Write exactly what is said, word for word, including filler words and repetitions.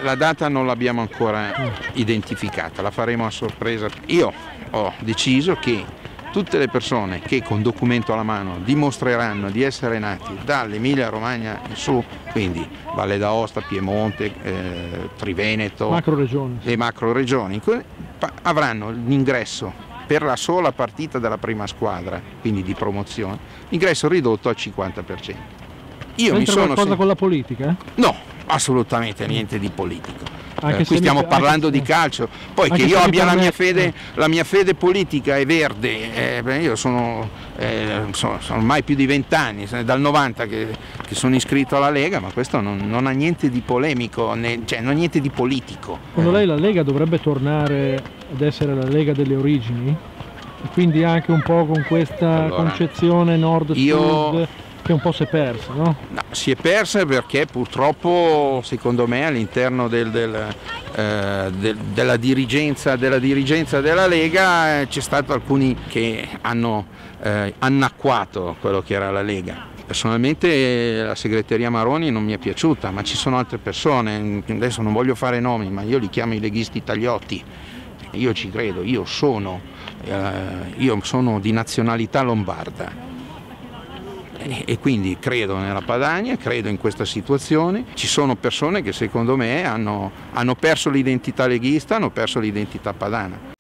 la data non l'abbiamo ancora identificata, la faremo a sorpresa. Io ho deciso che tutte le persone che con documento alla mano dimostreranno di essere nati dall'Emilia Romagna in su, quindi Valle d'Aosta, Piemonte, eh, Triveneto, macro regioni. le macro regioni, avranno l'ingresso per la sola partita della prima squadra, quindi di promozione, l'ingresso ridotto al cinquanta per cento. Io C'entra mi sono qualcosa sen- con la politica? No, assolutamente niente di politico. Anche Eh, qui se stiamo mi- parlando anche di se- calcio, poi anche che io se mi abbia la mia, permette- fede, la mia fede politica è verde, eh, beh, io sono, eh, sono, sono ormai più di vent'anni, dal novanta che, che sono iscritto alla Lega, ma questo non, non ha niente di polemico, né, cioè non ha niente di politico. Secondo lei la Lega dovrebbe tornare ad essere la Lega delle origini? E quindi anche un po' con questa Allora, concezione nord-sud io- che un po' si è persa, no? No, si è persa perché purtroppo secondo me all'interno del, del, eh, del, della, dirigenza, della dirigenza della Lega eh, c'è stato alcuni che hanno eh, annacquato quello che era la Lega. Personalmente eh, la segreteria Maroni non mi è piaciuta, ma ci sono altre persone, adesso non voglio fare nomi, ma io li chiamo i leghisti tagliotti. Io ci credo, io sono, eh, io sono di nazionalità lombarda. E quindi credo nella Padania, credo in questa situazione. Ci sono persone che secondo me hanno, hanno perso l'identità leghista, hanno perso l'identità padana.